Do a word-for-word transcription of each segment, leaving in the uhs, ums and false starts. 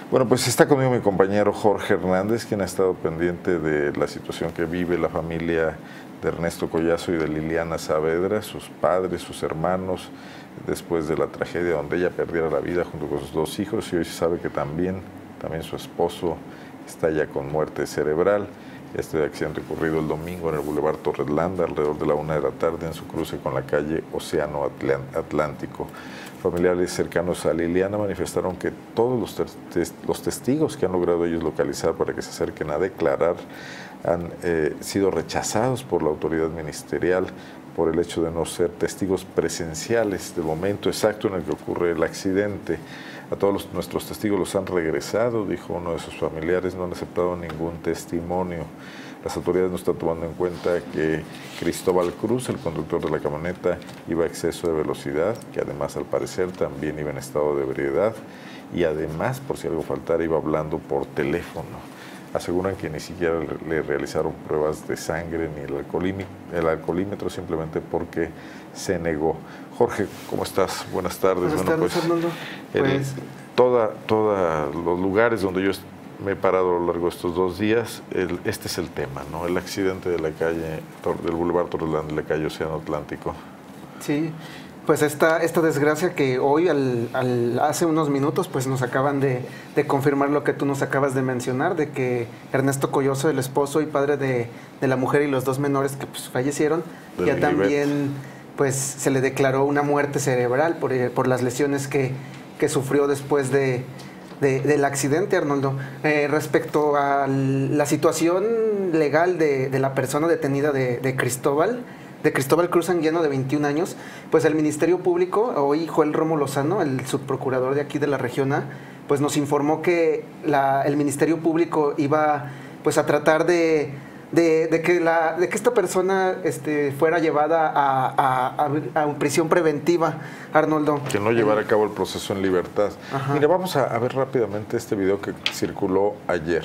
Bueno, pues está conmigo mi compañero Jorge Hernández, quien ha estado pendiente de la situación que vive la familia de Ernesto Collazo y de Liliana Saavedra, sus padres, sus hermanos, después de la tragedia donde ella perdiera la vida junto con sus dos hijos, y hoy se sabe que también, también su esposo está ya con muerte cerebral. Este accidente ocurrido el domingo en el Boulevard Torres Landa, alrededor de la una de la tarde, en su cruce con la calle Océano Atlántico. Familiares cercanos a Liliana manifestaron que todos los, tes los testigos que han logrado ellos localizar para que se acerquen a declarar han eh, sido rechazados por la autoridad ministerial por el hecho de no ser testigos presenciales del momento exacto en el que ocurre el accidente. A todos los, nuestros testigos los han regresado, dijo uno de sus familiares, no han aceptado ningún testimonio. Las autoridades no están tomando en cuenta que Cristóbal Cruz, el conductor de la camioneta, iba a exceso de velocidad, que además al parecer también iba en estado de ebriedad y además, por si algo faltara, iba hablando por teléfono. Aseguran que ni siquiera le realizaron pruebas de sangre ni el alcoholímetro, el alcoholímetro simplemente porque se negó. Jorge, ¿cómo estás? Buenas tardes. Buenas bueno, tardes, pues, Fernando. Pues... Toda, toda los lugares donde yo me he parado a lo largo de estos dos días, el, este es el tema, ¿no? El accidente de la calle, del Boulevard Torres Landa, de la calle Océano Atlántico. Sí, pues esta, esta desgracia que hoy, al, al, hace unos minutos, pues nos acaban de, de confirmar lo que tú nos acabas de mencionar, de que Ernesto Collazo, el esposo y padre de, de la mujer y los dos menores que pues, fallecieron, de ya también pues, se le declaró una muerte cerebral por, por las lesiones que, que sufrió después de... De, del accidente, Arnoldo. Eh, respecto a la situación legal de, de la persona detenida de, de Cristóbal, de Cristóbal Cruz Anguiano, de veintiún años, pues el Ministerio Público, hoy Joel Romo Lozano, el subprocurador de aquí de la región A, pues nos informó que la, el Ministerio Público iba pues a tratar de De, de, que la, de que esta persona este, fuera llevada a, a, a, a prisión preventiva, Arnoldo. Que no llevara a cabo el proceso en libertad. Ajá. Mira, vamos a, a ver rápidamente este video que circuló ayer,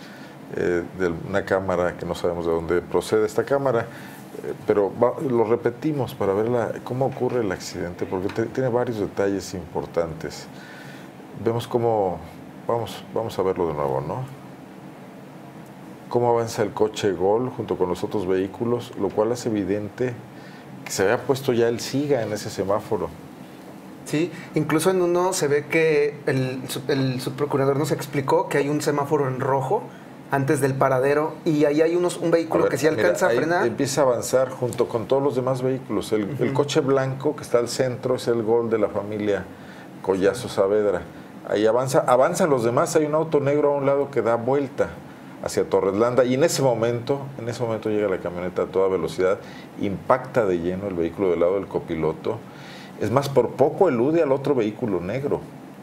eh, de una cámara que no sabemos de dónde procede esta cámara, eh, pero va, lo repetimos para ver la, cómo ocurre el accidente, porque te, tiene varios detalles importantes. Vemos cómo, vamos, vamos a verlo de nuevo, ¿no? Cómo avanza el coche Gol junto con los otros vehículos, lo cual hace evidente que se había puesto ya el SIGA en ese semáforo. Sí, incluso en uno se ve que el, el subprocurador nos explicó que hay un semáforo en rojo antes del paradero y ahí hay unos, un vehículo ver, que sí alcanza mira, a frenar. Empieza a avanzar junto con todos los demás vehículos. El, uh-huh. el coche blanco que está al centro es el Gol de la familia Collazo Saavedra. Ahí avanza, avanzan los demás, hay un auto negro a un lado que da vuelta hacia Torres Landa, y en ese momento, en ese momento llega la camioneta a toda velocidad, impacta de lleno el vehículo del lado del copiloto, es más, por poco elude al otro vehículo negro,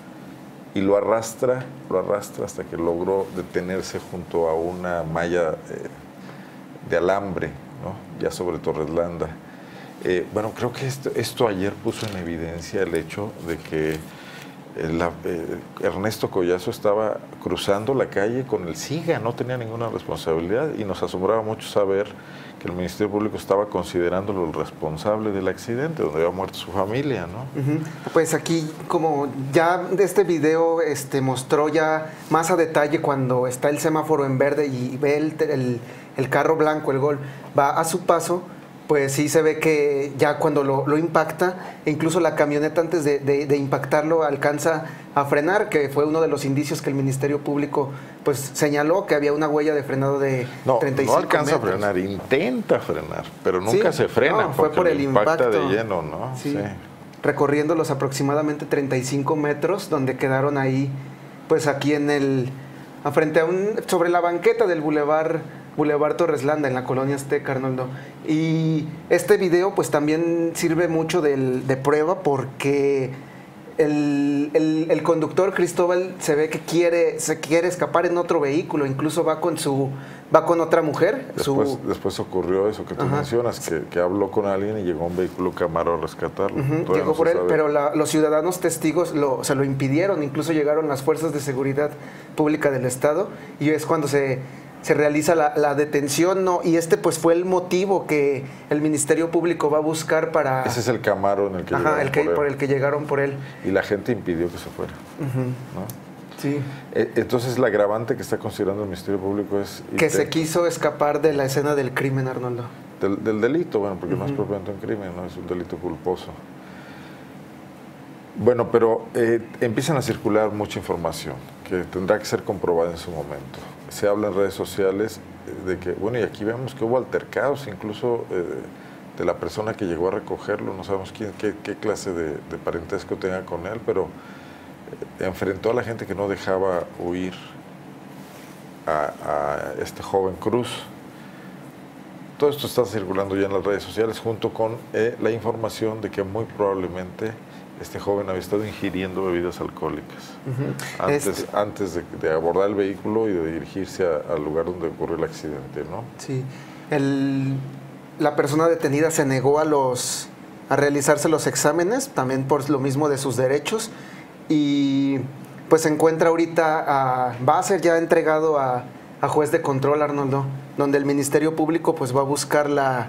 y lo arrastra, lo arrastra hasta que logró detenerse junto a una malla eh, de alambre, ¿no? Ya sobre Torres Landa. Eh, bueno, creo que esto, esto ayer puso en evidencia el hecho de que La, eh, Ernesto Collazo estaba cruzando la calle con el SIGA, no tenía ninguna responsabilidad, y nos asombraba mucho saber que el Ministerio Público estaba considerándolo el responsable del accidente, donde había muerto su familia, ¿no? Uh-huh. Pues aquí, como ya este video este, mostró ya más a detalle cuando está el semáforo en verde y ve el, el, el carro blanco, el Gol, va a su paso, pues sí se ve que ya cuando lo, lo impacta, incluso la camioneta antes de, de, de impactarlo alcanza a frenar, que fue uno de los indicios que el Ministerio Público pues señaló, que había una huella de frenado de no, treinta y cinco no alcanza metros. a frenar, intenta frenar, pero nunca sí, se frena, no, fue por el impacta impacto de lleno, ¿no? Sí. Sí. Recorriendo los aproximadamente treinta y cinco metros, donde quedaron ahí, pues aquí en el, frente a un, sobre la banqueta del Boulevard Boulevard Torres Landa, en la colonia Azteca, Arnoldo. Y este video pues también sirve mucho del, de prueba porque el, el, el conductor Cristóbal se ve que quiere, se quiere escapar en otro vehículo, incluso va con su va con otra mujer. Después, su... después ocurrió eso que tú Ajá. mencionas, que, que habló con alguien y llegó un vehículo Camaro a rescatarlo. Uh-huh. Llegó no por él, sabe. Pero la, los ciudadanos testigos lo, se lo impidieron, incluso llegaron las fuerzas de seguridad pública del Estado, y es cuando se... se realiza la, la detención, ¿no? Y este pues fue el motivo que el Ministerio Público va a buscar para... Ese es el Camaro en el que Ajá, llegaron el que, por, él. por el que llegaron por él. Y la gente impidió que se fuera, uh-huh. ¿no? Sí. Entonces, la agravante que está considerando el Ministerio Público es... Que se quiso escapar de la escena del crimen, Arnoldo. Del, del delito, bueno, porque uh-huh. no es propiamente un crimen, no es un delito culposo. Bueno, pero eh, empiezan a circular mucha información que tendrá que ser comprobada en su momento. Se habla en redes sociales de que, bueno, y aquí vemos que hubo altercados, incluso eh, de la persona que llegó a recogerlo, no sabemos quién, qué, qué clase de, de parentesco tenga con él, pero eh, enfrentó a la gente que no dejaba huir a, a este joven Cruz. Todo esto está circulando ya en las redes sociales junto con eh, la información de que muy probablemente este joven había estado ingiriendo bebidas alcohólicas uh-huh. antes, este... antes de, de abordar el vehículo y de dirigirse a, al lugar donde ocurrió el accidente, ¿no? Sí. El, la persona detenida se negó a, los, a realizarse los exámenes, también por lo mismo de sus derechos, y pues se encuentra ahorita, a, va a ser ya entregado a, a juez de control, Arnoldo, donde el Ministerio Público pues va a buscar la,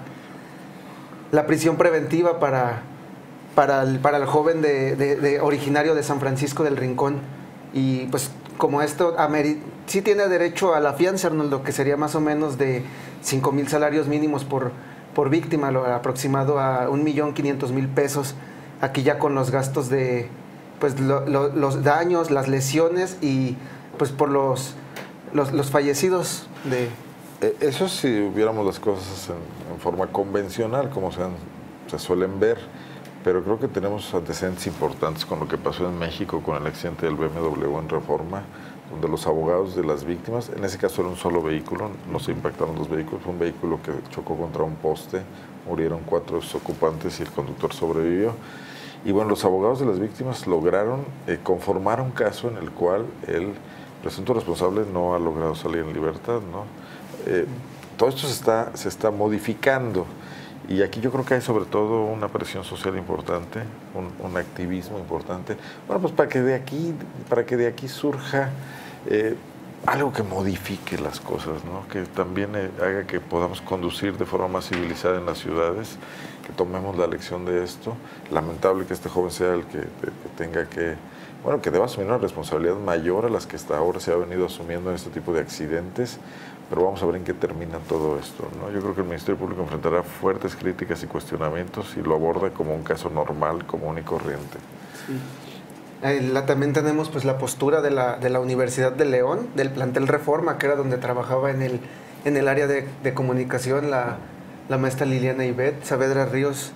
la prisión preventiva para... Para el, para el joven de, de, de originario de San Francisco del Rincón. Y pues como esto, sí tiene derecho a la fianza, Arnoldo, que sería más o menos de cinco mil salarios mínimos por, por víctima, lo aproximado a un millón quinientos mil pesos, aquí ya con los gastos de pues lo, lo, los daños, las lesiones y pues por los, los, los fallecidos de... Eso si hubiéramos las cosas en, en forma convencional, como se, han, se suelen ver. Pero creo que tenemos antecedentes importantes con lo que pasó en México con el accidente del B M W en Reforma, donde los abogados de las víctimas, en ese caso era un solo vehículo, no se impactaron los vehículos, fue un vehículo que chocó contra un poste, murieron cuatro ocupantes y el conductor sobrevivió. Y bueno, los abogados de las víctimas lograron eh, conformar un caso en el cual el presunto responsable no ha logrado salir en libertad, ¿no? Eh, todo esto se está, se está modificando. Y aquí yo creo que hay sobre todo una presión social importante, un, un activismo importante. Bueno, pues para que de aquí, para que de aquí surja eh, algo que modifique las cosas, ¿no? Que también eh, haga que podamos conducir de forma más civilizada en las ciudades, que tomemos la lección de esto. Lamentable que este joven sea el que, que tenga que, bueno, que deba asumir una responsabilidad mayor a las que hasta ahora se ha venido asumiendo en este tipo de accidentes. Pero vamos a ver en qué termina todo esto, ¿no? Yo creo que el Ministerio Público enfrentará fuertes críticas y cuestionamientos y lo aborda como un caso normal, común y corriente. Sí. Eh, la, también tenemos pues la postura de la, de la Universidad de León, del plantel Reforma, que era donde trabajaba en el, en el área de, de comunicación la, la maestra Liliana Ivette Saavedra Ríos.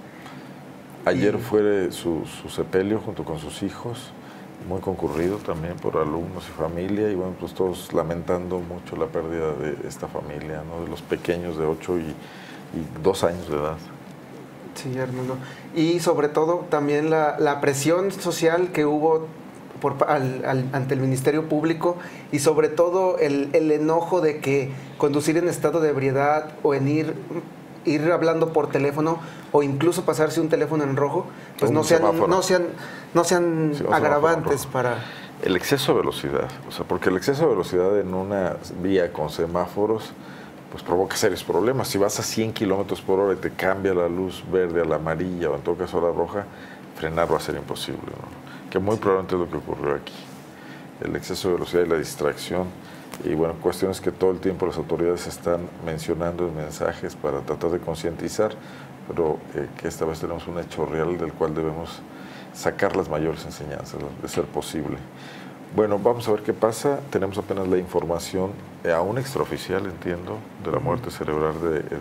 Ayer y... fue su, su sepelio junto con sus hijos, muy concurrido también por alumnos y familia, y bueno, pues todos lamentando mucho la pérdida de esta familia, ¿no? De los pequeños de ocho y, y dos años de edad. Sí, Arnoldo. Y sobre todo también la, la presión social que hubo por, al, al, ante el Ministerio Público y sobre todo el, el enojo de que conducir en estado de ebriedad o en ir... ir hablando por teléfono o incluso pasarse un teléfono en rojo, pues no sean, no sean, no sean sí, agravantes para... El exceso de velocidad, o sea, porque el exceso de velocidad en una vía con semáforos, pues provoca serios problemas. Si vas a cien kilómetros por hora y te cambia la luz verde a la amarilla o en todo caso a la roja, frenar va a ser imposible, ¿no? Que muy sí. probablemente es lo que ocurrió aquí. El exceso de velocidad y la distracción. Y bueno, cuestiones que todo el tiempo las autoridades están mencionando en mensajes para tratar de concientizar, pero eh, que esta vez tenemos un hecho real del cual debemos sacar las mayores enseñanzas, de ser posible. Bueno, vamos a ver qué pasa. Tenemos apenas la información, eh, aún extraoficial, entiendo, de la muerte cerebral de, de,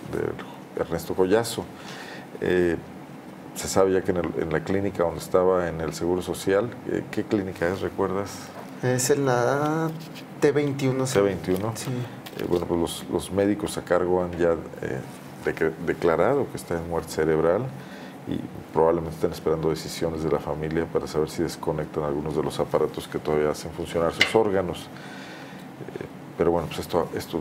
de Ernesto Collazo. Eh, se sabe ya que en, el, en la clínica donde estaba en el Seguro Social, eh, ¿qué clínica es, recuerdas? Es en la T veintiuno. T veintiuno. Sí. Eh, bueno, pues los, los médicos a cargo han ya eh, de que, declarado que está en muerte cerebral y probablemente están esperando decisiones de la familia para saber si desconectan algunos de los aparatos que todavía hacen funcionar sus órganos. Eh, pero bueno, pues esto, esto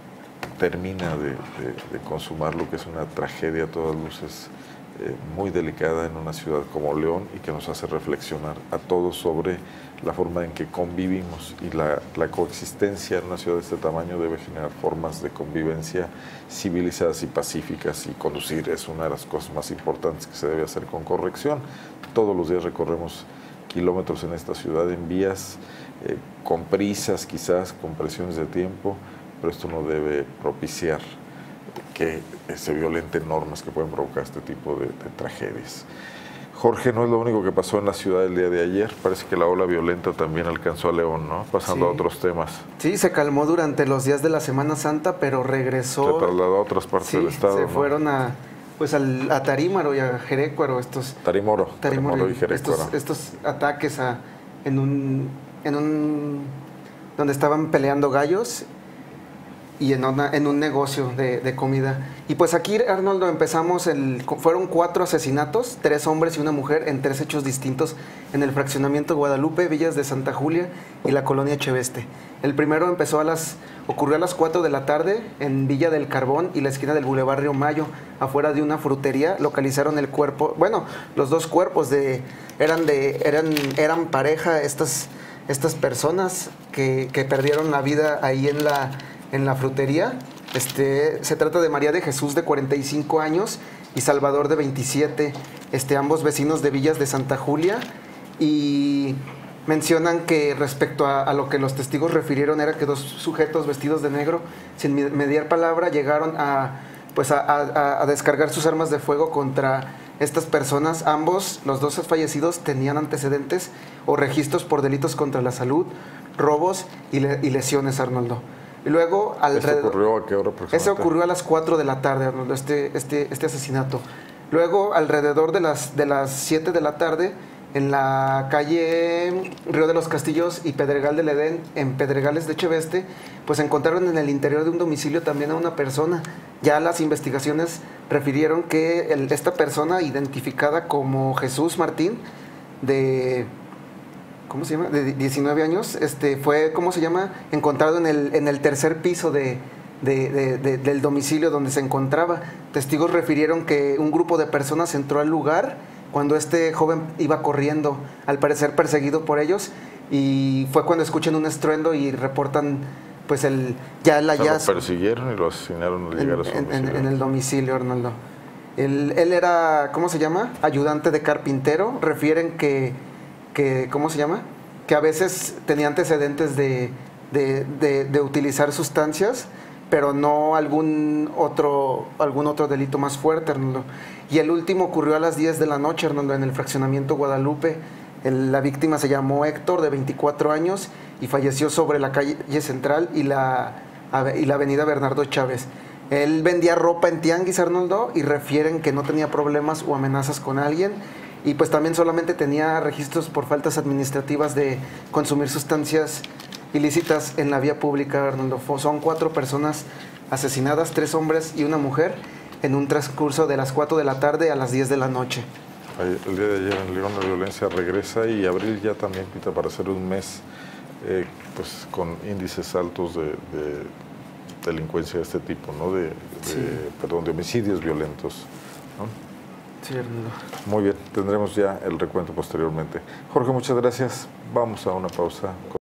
termina de, de, de consumar lo que es una tragedia a todas luces eh, muy delicada en una ciudad como León y que nos hace reflexionar a todos sobre la forma en que convivimos y la, la coexistencia en una ciudad de este tamaño debe generar formas de convivencia civilizadas y pacíficas, y conducir es una de las cosas más importantes que se debe hacer con corrección. Todos los días recorremos kilómetros en esta ciudad en vías eh, con prisas quizás, con presiones de tiempo, pero esto no debe propiciar que se violenten normas que pueden provocar este tipo de, de tragedias. Jorge, no es lo único que pasó en la ciudad el día de ayer, parece que la ola violenta también alcanzó a León, ¿no? Pasando sí. a otros temas. Sí, se calmó durante los días de la Semana Santa, pero regresó. Se trasladó a otras partes sí, del estado. Se ¿no? fueron a, pues al, a Tarímaro y a Jerécuaro, estos. Tarimoro, Tarímaro, Tarimoro y Jerécuaro. Estos, estos ataques a, en un, en un, donde estaban peleando gallos y en, una, en un negocio de, de comida. Y pues aquí, Arnoldo, empezamos, el, fueron cuatro asesinatos, tres hombres y una mujer, en tres hechos distintos en el fraccionamiento Guadalupe, Villas de Santa Julia y la colonia Echeveste. El primero empezó a las, ocurrió a las cuatro de la tarde en Villa del Carbón y la esquina del Boulevard Río Mayo, afuera de una frutería. Localizaron el cuerpo, bueno, los dos cuerpos de, eran, de, eran, eran pareja, estas, estas personas que, que perdieron la vida ahí en la... en la frutería. Este, se trata de María de Jesús, de cuarenta y cinco años, y Salvador, de veintisiete, este, ambos vecinos de Villas de Santa Julia, y mencionan que respecto a, a lo que los testigos refirieron era que dos sujetos vestidos de negro, sin mediar palabra, llegaron a, pues a, a, a descargar sus armas de fuego contra estas personas. Ambos, los dos fallecidos, tenían antecedentes o registros por delitos contra la salud, robos y, le, y lesiones, Arnoldo. Y luego, alrededor, ¿Esto ocurrió a qué hora aproximadamente? Ese ocurrió a las cuatro de la tarde, Arnoldo, este, este, este asesinato. Luego, alrededor de las, de las siete de la tarde, en la calle Río de los Castillos y Pedregal del Edén, en Pedregales de Echeveste, pues encontraron en el interior de un domicilio también a una persona. Ya las investigaciones refirieron que el, esta persona, identificada como Jesús Martín, de... ¿cómo se llama? De diecinueve años, este, fue, ¿cómo se llama? Encontrado en el, en el tercer piso de, de, de, de, del domicilio donde se encontraba. Testigos refirieron que un grupo de personas entró al lugar cuando este joven iba corriendo, al parecer perseguido por ellos, y fue cuando escuchan un estruendo y reportan, pues, el ya el hallazgo. Lo persiguieron y lo asesinaron al llegar a su en, domicilio. En, en el domicilio, Arnoldo. Él, él era, ¿cómo se llama? Ayudante de carpintero. Refieren que que, ¿cómo se llama? Que a veces tenía antecedentes de, de, de, de utilizar sustancias, pero no algún otro, algún otro delito más fuerte, Arnoldo. Y el último ocurrió a las diez de la noche, Arnoldo, en el fraccionamiento Guadalupe. El, la víctima se llamó Héctor, de veinticuatro años, y falleció sobre la calle Central y la, y la avenida Bernardo Chávez. Él vendía ropa en tianguis, Arnoldo, y refieren que no tenía problemas o amenazas con alguien. Y pues también solamente tenía registros por faltas administrativas de consumir sustancias ilícitas en la vía pública, Arnoldo. Son cuatro personas asesinadas, tres hombres y una mujer, en un transcurso de las cuatro de la tarde a las diez de la noche. El día de ayer en León la violencia regresa y abril ya también pinta para ser un mes eh, pues con índices altos de, de delincuencia de este tipo, ¿no? De, de, sí. perdón, de homicidios violentos, ¿no? Sí, Arnoldo. Muy bien, tendremos ya el recuento posteriormente. Jorge, muchas gracias. Vamos a una pausa.